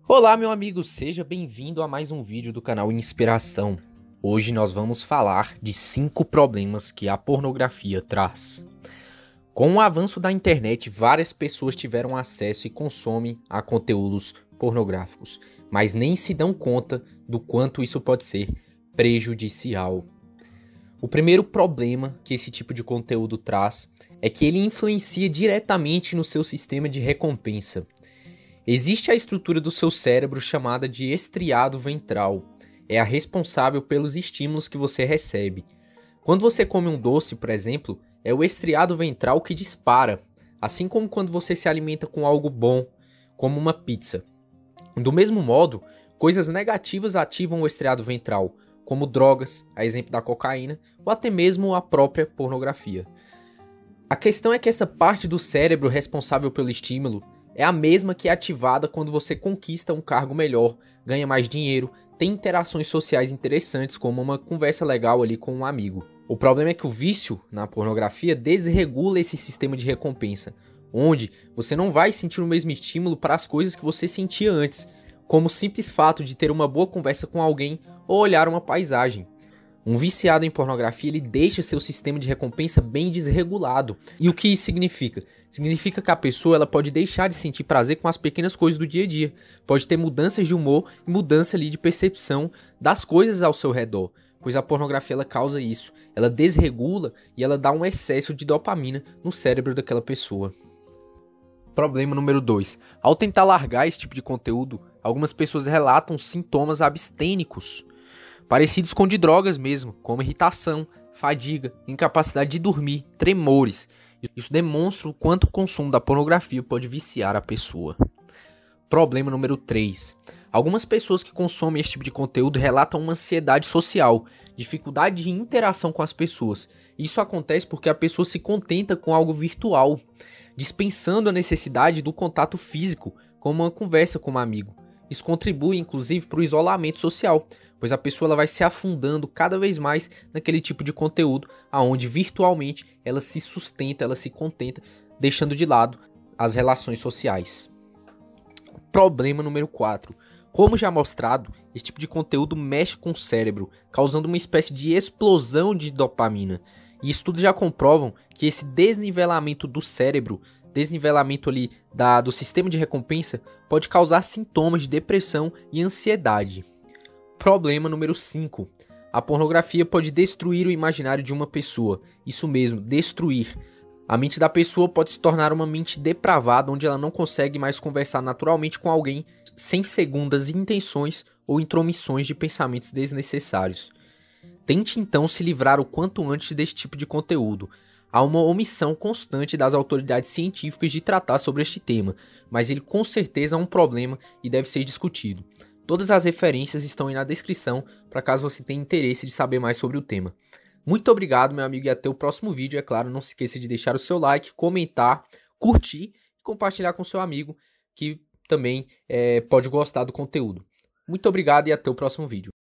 Olá, meu amigo, seja bem-vindo a mais um vídeo do canal Inspiração. Hoje nós vamos falar de 5 problemas que a pornografia traz. Com o avanço da internet, várias pessoas tiveram acesso e consomem a conteúdos pornográficos, mas nem se dão conta do quanto isso pode ser prejudicial. O primeiro problema que esse tipo de conteúdo traz é que ele influencia diretamente no seu sistema de recompensa. Existe a estrutura do seu cérebro chamada de estriado ventral. É a responsável pelos estímulos que você recebe. Quando você come um doce, por exemplo, é o estriado ventral que dispara, assim como quando você se alimenta com algo bom, como uma pizza. Do mesmo modo, coisas negativas ativam o estriado ventral, como drogas, a exemplo da cocaína, ou até mesmo a própria pornografia. A questão é que essa parte do cérebro responsável pelo estímulo é a mesma que é ativada quando você conquista um cargo melhor, ganha mais dinheiro, tem interações sociais interessantes, como uma conversa legal ali com um amigo. O problema é que o vício na pornografia desregula esse sistema de recompensa, onde você não vai sentir o mesmo estímulo para as coisas que você sentia antes, como o simples fato de ter uma boa conversa com alguém ou olhar uma paisagem. Um viciado em pornografia, ele deixa seu sistema de recompensa bem desregulado. E o que isso significa? Significa que a pessoa ela pode deixar de sentir prazer com as pequenas coisas do dia a dia. Pode ter mudanças de humor e mudança ali de percepção das coisas ao seu redor. Pois a pornografia ela causa isso. Ela desregula e ela dá um excesso de dopamina no cérebro daquela pessoa. Problema número 2. Ao tentar largar esse tipo de conteúdo, algumas pessoas relatam sintomas abstênicos, parecidos com de drogas mesmo, como irritação, fadiga, incapacidade de dormir, tremores. Isso demonstra o quanto o consumo da pornografia pode viciar a pessoa. Problema número 3. Algumas pessoas que consomem esse tipo de conteúdo relatam uma ansiedade social, dificuldade de interação com as pessoas. Isso acontece porque a pessoa se contenta com algo virtual, dispensando a necessidade do contato físico, como uma conversa com um amigo. Isso contribui, inclusive, para o isolamento social, pois a pessoa ela vai se afundando cada vez mais naquele tipo de conteúdo, aonde virtualmente ela se sustenta, ela se contenta, deixando de lado as relações sociais. Problema número 4. Como já mostrado, esse tipo de conteúdo mexe com o cérebro, causando uma espécie de explosão de dopamina. E estudos já comprovam que esse desnivelamento do cérebro, desnivelamento ali do sistema de recompensa, pode causar sintomas de depressão e ansiedade. Problema número 5. A pornografia pode destruir o imaginário de uma pessoa. Isso mesmo, destruir. A mente da pessoa pode se tornar uma mente depravada, onde ela não consegue mais conversar naturalmente com alguém, sem segundas intenções ou intromissões de pensamentos desnecessários. Tente então se livrar o quanto antes desse tipo de conteúdo. Há uma omissão constante das autoridades científicas de tratar sobre este tema, mas ele com certeza é um problema e deve ser discutido. Todas as referências estão aí na descrição, para caso você tenha interesse de saber mais sobre o tema. Muito obrigado, meu amigo, e até o próximo vídeo. É claro, não se esqueça de deixar o seu like, comentar, curtir e compartilhar com seu amigo que também pode gostar do conteúdo. Muito obrigado e até o próximo vídeo.